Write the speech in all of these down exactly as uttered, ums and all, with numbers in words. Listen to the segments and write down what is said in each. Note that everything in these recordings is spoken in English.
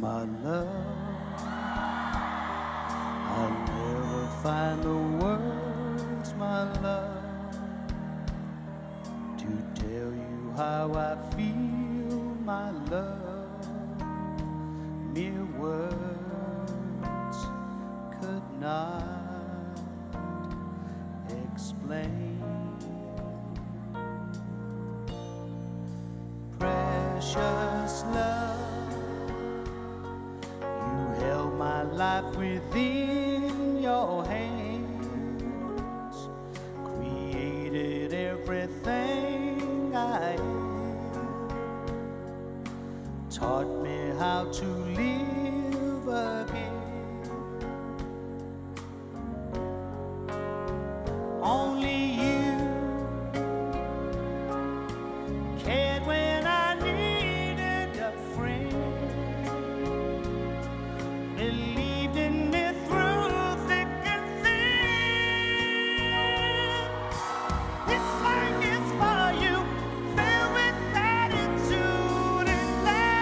My love, I'll never find the words, my love, to tell you how I feel, my love. Mere words could not explain. Precious love, you held my life within your hands, created everything I am, taught me how to live again. Only you cared when I needed a friend, believed in me through thick and thin. This song is for you, filled with gratitude and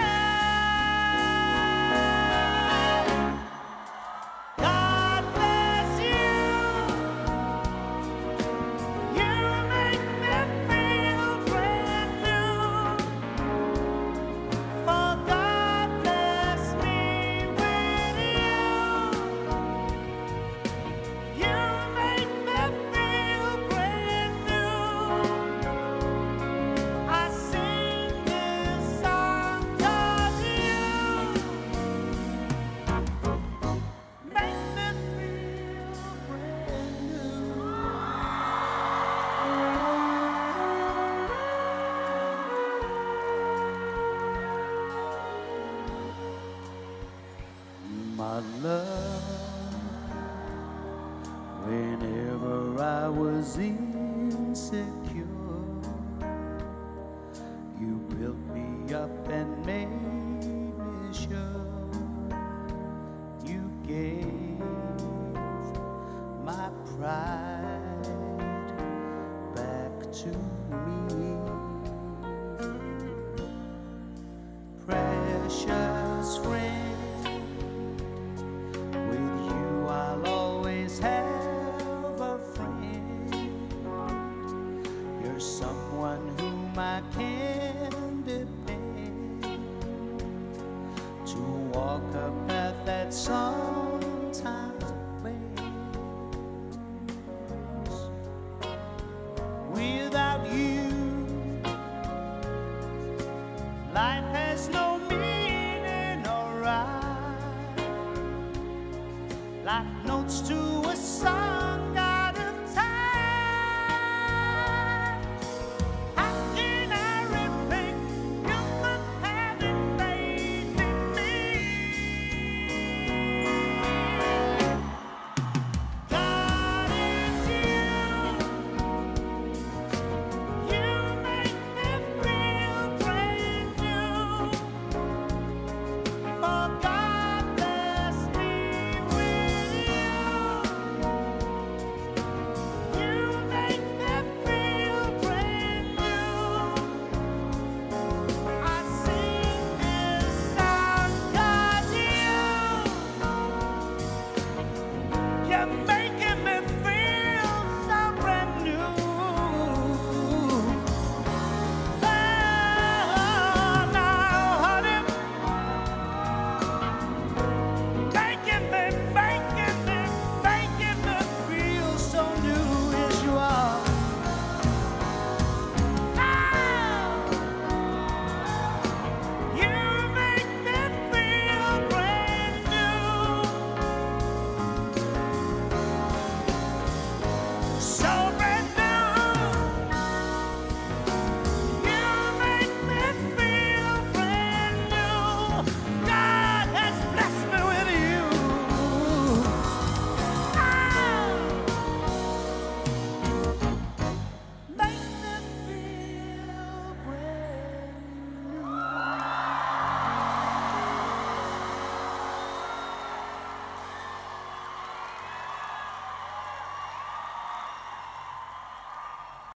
love. God bless you. You make me feel brand new. For God bless me with you. You make me feel brand new. I sing this song 'cause you make me feel brand new. My love, whenever I was insecure, you built me up and made me sure. You gave my pride back to me. Precious friend, with you I'll always have a friend. You're someone whom I can depend, to walk a path that sometimes bends. Without you, life has no meaning or rhyme, like notes to a song.